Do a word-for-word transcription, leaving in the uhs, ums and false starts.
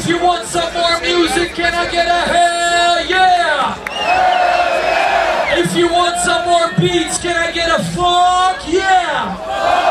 you want some more music, can I get a hell yeah? If you want some more beats, can I get a fuck yeah?